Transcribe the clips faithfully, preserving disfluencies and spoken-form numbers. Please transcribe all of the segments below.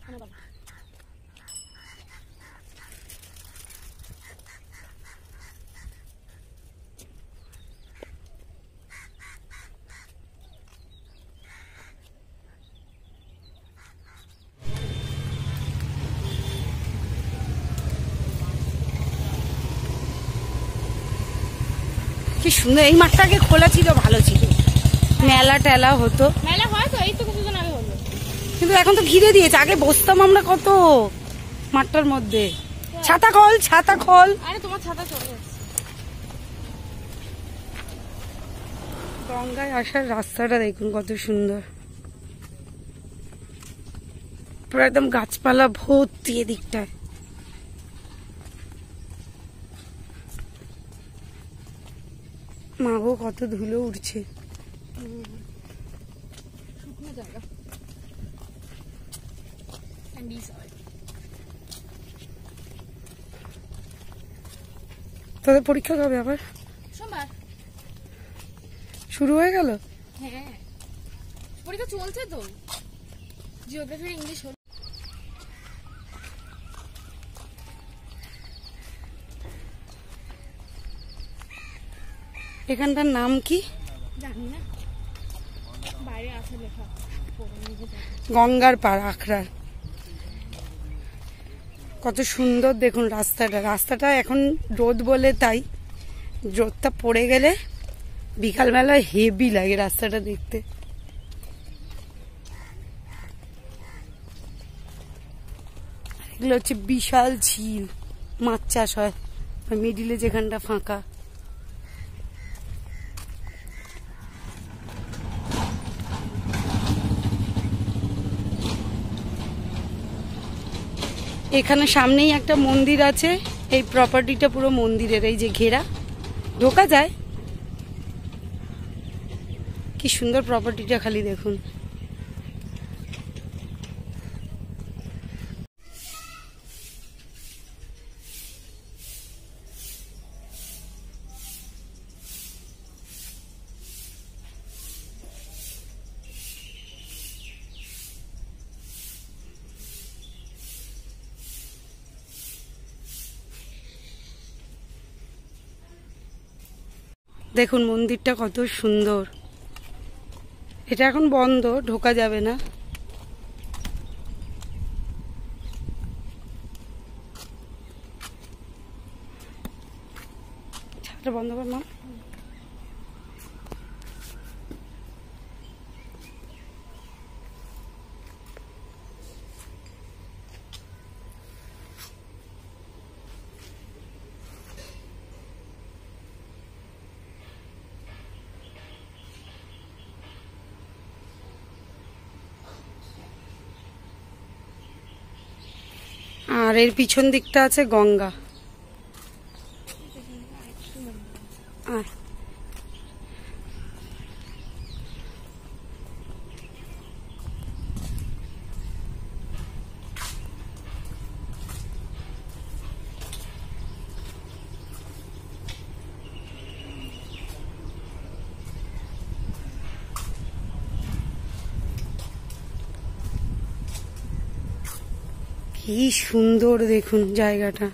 কি সুন্দর, এই মাঠটা আগে খোলা ছিল, ভালো ছিল, মেলা টেলা হতো। মেলা হয় তো, এই তো কিছুদিন আগে হলো, কিন্তু এখন তো ঘিরে দিয়েছে। আগে বসতাম আমরা কত মাঠটার মধ্যে। ছাতা খোল, ছাতা খোল। আরে তোমার ছাতা চলে যাচ্ছে। গঙ্গায় আসার রাস্তাটা দেখুন কত সুন্দর, পুরো একদম গাছপালা ভর্তি এদিকটায়। মাগো কত ধুলো উঠছে। শুকনো জায়গা। তোদের পরীক্ষা কবে আবার? সোমবার শুরু হয়ে গেল? হ্যাঁ, পরীক্ষা চলছে তো, জিওগ্রাফি ইংলিশ হল। এখানটার নাম কি জানি না, বাইরে আছে লেখা। গঙ্গার পাড়, আখড়ার। কত সুন্দর দেখুন রাস্তাটা। রাস্তাটা এখন রোদ বলে তাই, রোদটা পড়ে গেলে বিকালবেলা হেভি লাগে রাস্তাটা দেখতে। এগুলো হচ্ছে বিশাল ঝিল, মাছ চাষ হয় মিডিলে, যেখানটা ফাঁকা। এখানে সামনেই একটা মন্দির আছে। এই প্রপার্টিটা পুরো মন্দিরের, এই যে ঘেরা, ঢোকা যায়। কি সুন্দর প্রপার্টিটা, খালি দেখুন। দেখুন মন্দিরটা কত সুন্দর। এটা এখন বন্ধ, ঢোকা যাবে না। বন্ধ কর না। আর এর পিছন দিকটা আছে গঙ্গা। আর কি সুন্দর দেখুন জায়গাটা।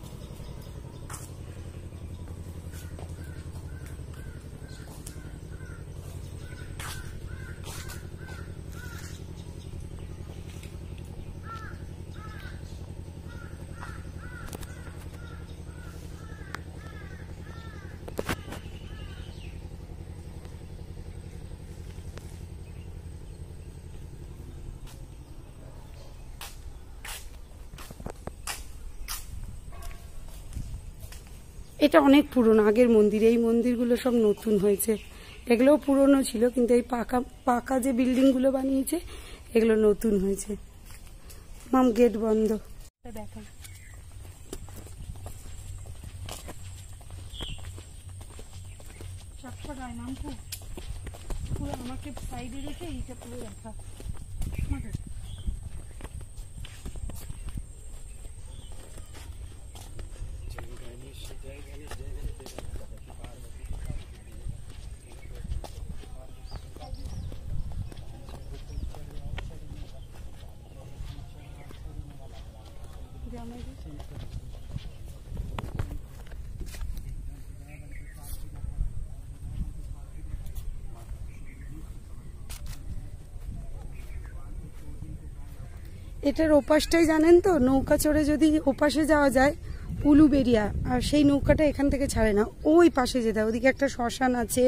এটা অনেক পুরনো আগের মন্দির। এই মন্দিরগুলো সব নতুন হয়েছে, এগুলোও পুরনো ছিল, কিন্তু এই পাকা পাকা যে বিল্ডিংগুলো বানিয়েছে এগুলো নতুন হয়েছে। মাম গেট বন্ধ। দেখা পুরো আমাকে সাইডে রেখে এইটা পুরো দেখা। এটার ওপাশটাই জানেন তো, নৌকা চড়ে যদি ওপাশে যাওয়া যায় উলুবেড়িয়া, আর সেই নৌকাটা এখান থেকে ছাড়ে না, ওই পাশে যেতে হয়। ওদিকে একটা শ্মশান আছে।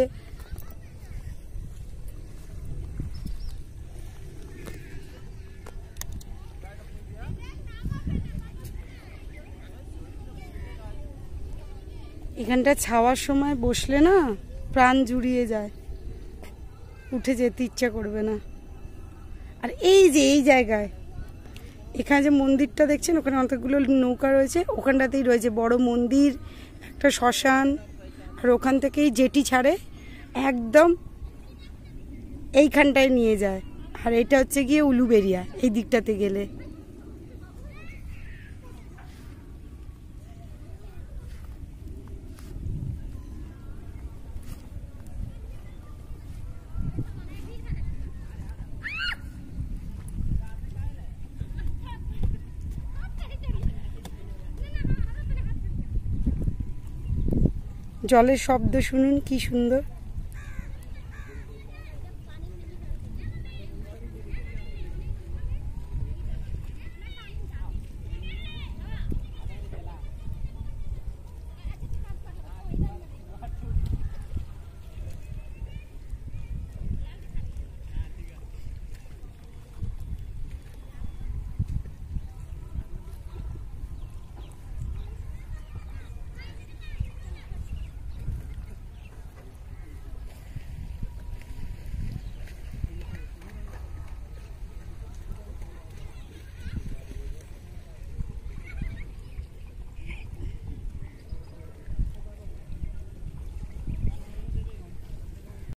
এখানটা ছাওয়ার সময় বসলে না প্রাণ জুড়িয়ে যায়, উঠে যেতে ইচ্ছা করবে না। আর এই যে এই জায়গায় এখানে যে মন্দিরটা দেখছেন, ওখানে অনেকগুলো নৌকা রয়েছে, ওখানটাতেই রয়েছে বড় মন্দির, একটা শ্মশান, আর ওখান থেকেই জেটি ছাড়ে একদম এইখানটায় নিয়ে যায়। আর এটা হচ্ছে গিয়ে উলুবেড়িয়া, এই দিকটাতে গেলে। জলের শব্দ শুনুন কি সুন্দর।